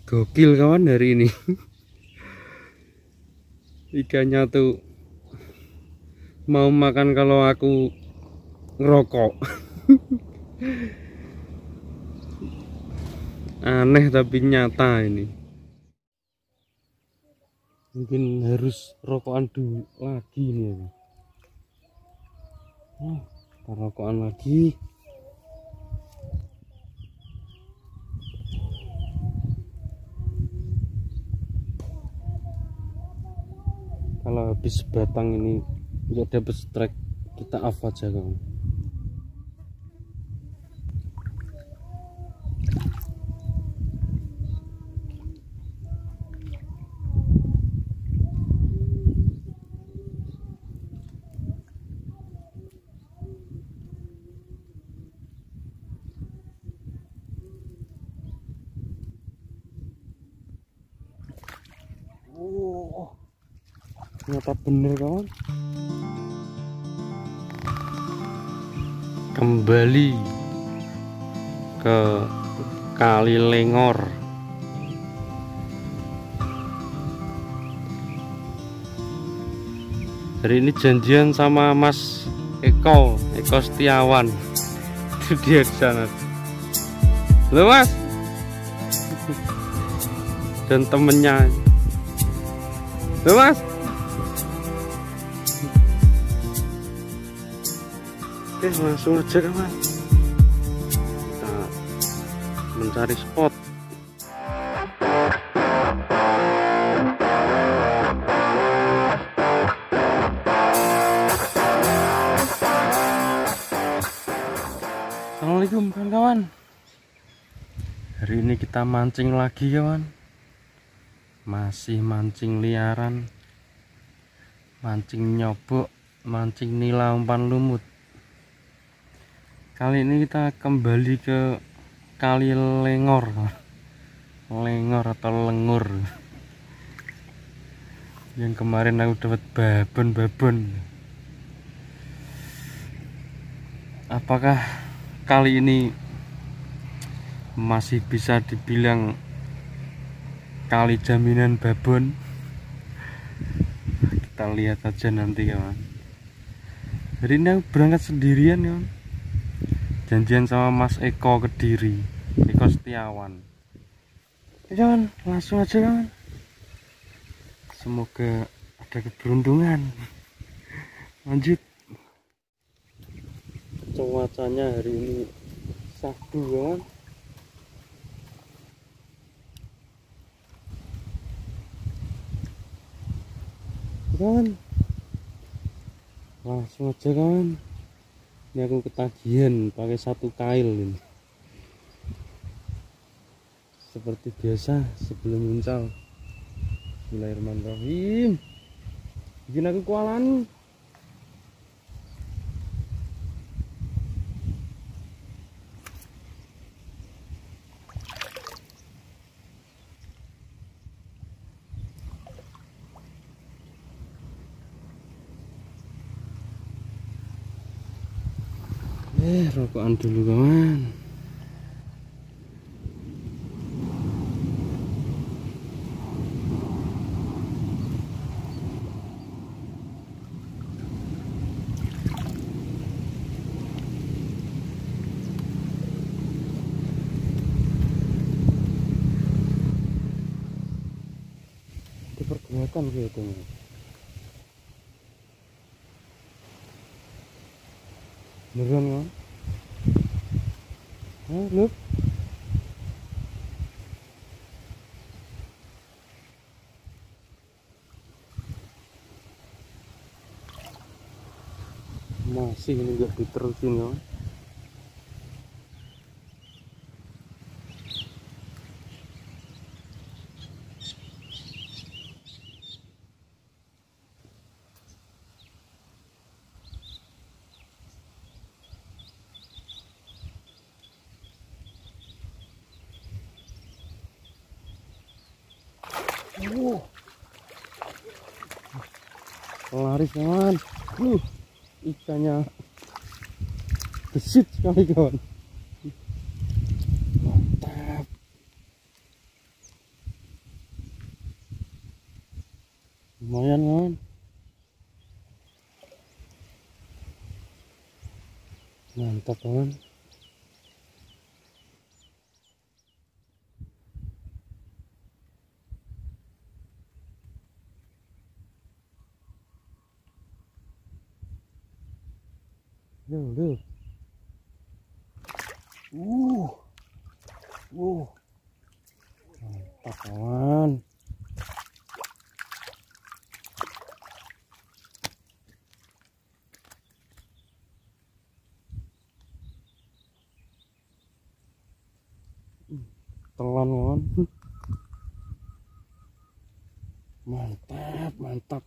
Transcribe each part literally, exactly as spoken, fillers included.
Gokil kawan hari ini. Ikannya tuh mau makan kalau aku ngerokok. Aneh tapi nyata ini. Mungkin harus rokokan dulu lagi nih. Oh, rokokan lagi. Kalau habis batang ini nggak dapat strike, kita off aja kawan. Oh, ternyata bener kawan. Kembali ke Kali Lengor. Hari ini janjian sama Mas Eko, Eko Setiawan. Itu dia di sana. Halo Mas. Dan temennya. Halo Mas. Oke, langsung aja kawan. Kita mencari spot. Assalamualaikum kawan-kawan. Hari ini kita mancing lagi kawan. Masih mancing liaran, mancing nyobok, mancing nila umpan lumut. Kali ini kita kembali ke Kali Lengor, Lengor atau Lengur. Yang kemarin aku dapat babon-babon. Apakah kali ini masih bisa dibilang kali jaminan babon? Kita lihat aja nanti kawan. Hari ini aku berangkat sendirian kawan. Janjian sama Mas Eko Kediri, Eko Setiawan. Ya kawan, langsung aja kawan. Semoga ada keberuntungan. Lanjut. Cuacanya hari ini Sabtu kawan. Kawan, langsung aja kawan. Ini aku ketagihan pakai satu kail ini. Seperti biasa sebelum uncal. Bismillahirrahmanirrahim. Bikin aku kualan. Eh, rokokan dulu kawan. Itu pergerakan gitu. Beneran kan? Halo. Masih ini nggak diterusin ya. Wow. Laris kawan. Uh, ikannya gesit sekali kawan. Mantap. lumayan kan, mantap kan. Yo, yo. Uh, uh, mantap kawan. Telan kawan. Mantap, mantap.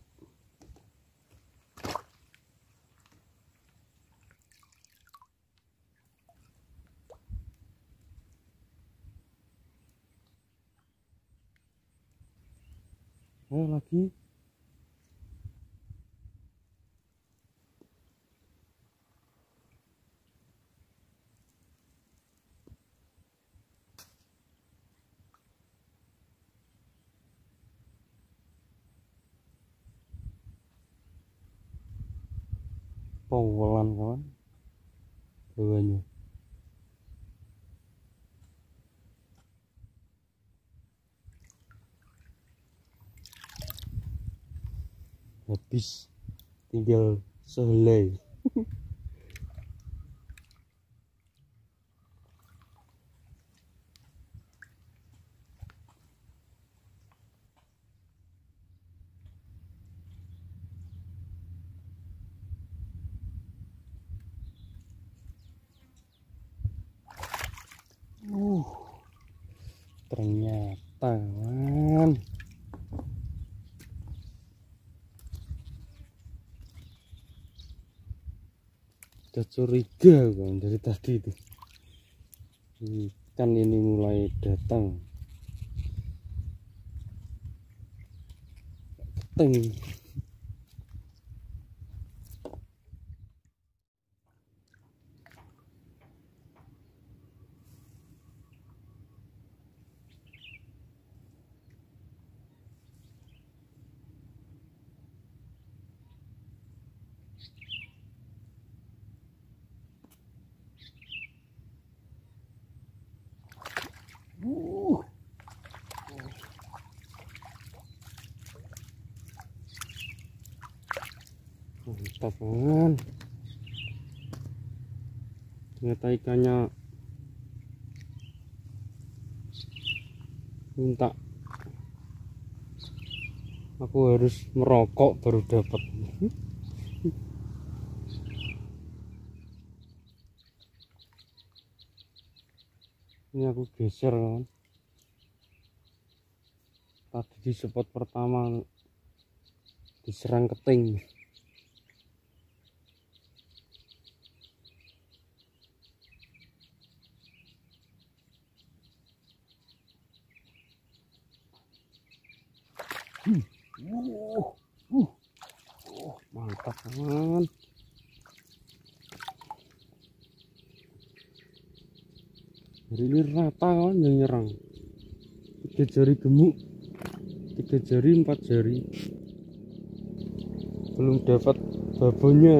Ayo lagi. Powelan kawan. Bawahnya. Habis tinggal sehelai. Uh, ternyata kan udah curiga kan dari tadi itu ikan ini mulai datang. Keteng. Uh. Mantap kan. Ternyata ikannya minta aku harus merokok baru dapat. Ini aku geser kan. Tadi di spot pertama diserang keting. Hmm. Uh, uh, uh, mantap kan. Hari ini rata kan yang nyerang. Tiga jari gemuk, tiga jari, empat jari. Belum dapat babonnya.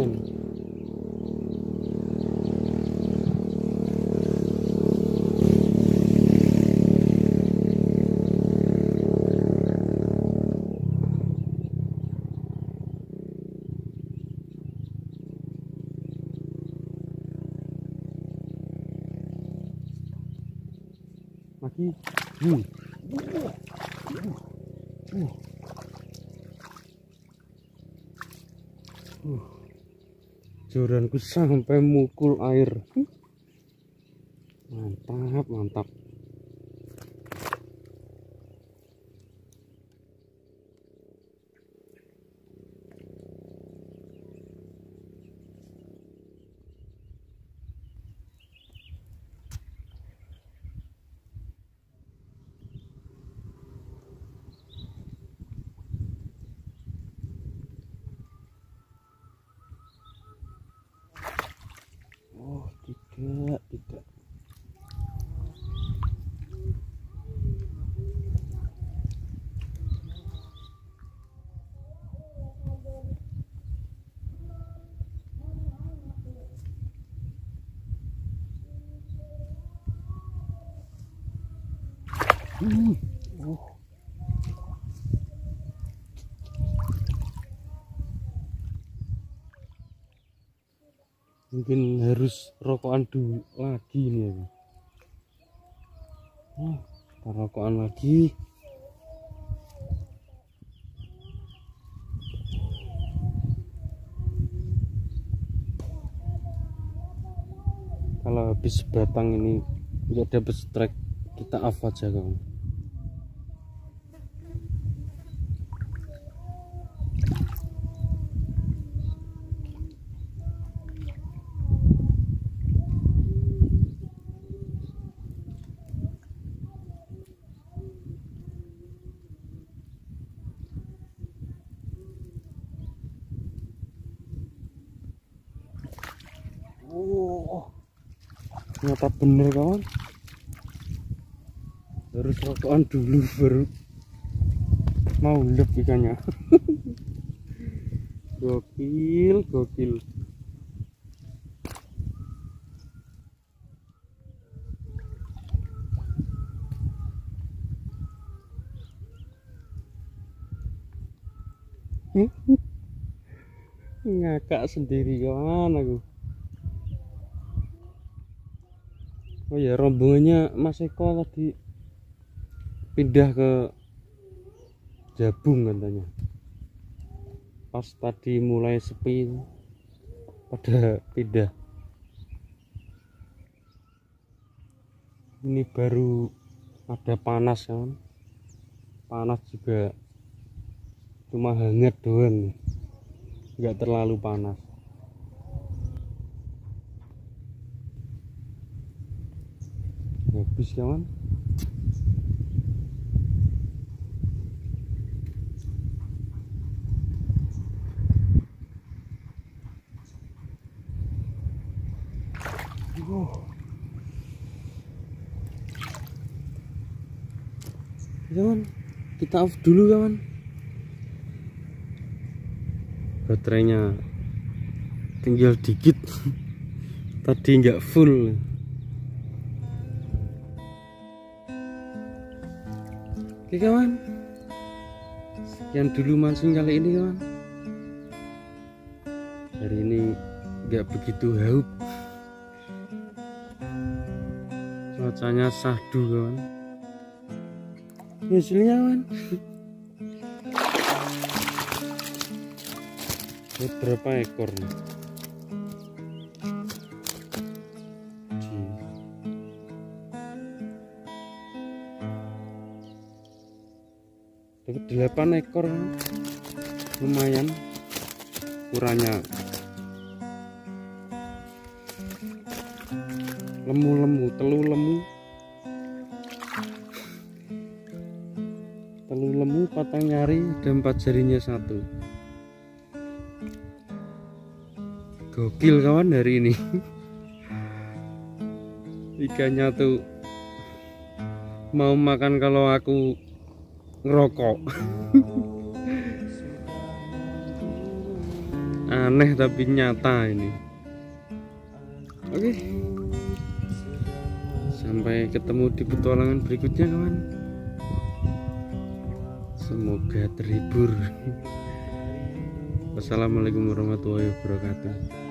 Lagi. Hmm. Uh. Uh. Joranku sampai mukul air. Mantap, mantap. Oh, Hmm. Uh. Mungkin harus rokokan dulu lagi nih ya. Oh, rokokan lagi. Kalau habis batang ini nggak dapat strike, kita off aja kawan. Oh, ternyata bener kawan, harus rokokan dulu baru mau lep ikannya. Gokil, gokil. Ngakak sendiri kawan aku. Oh ya, rombongannya Mas Eko tadi pindah ke Jabung katanya. Pas tadi mulai sepi pada pindah. Ini baru ada panas kan, panas juga cuma hangat doang, nggak terlalu panas. Habis kawan. Oh. Kawan, kita off dulu kawan. Baterainya tinggal dikit. Tadi nggak full. Oke kawan, sekian dulu mancing kali ini kawan. Hari ini nggak begitu haup, cuacanya sahdu kawan. Hasilnya kawan, berapa ekor nih? Dapat delapan ekor, lumayan ukurannya. Lemu-lemu, telu lemu, telu lemu, patang nyari, ada empat jarinya satu. Gokil kawan hari ini. Ikannya tuh mau makan kalau aku ngerokok. Aneh tapi nyata ini. Oke, sampai ketemu di petualangan berikutnya kawan. Semoga terhibur. Wassalamualaikum warahmatullahi wabarakatuh.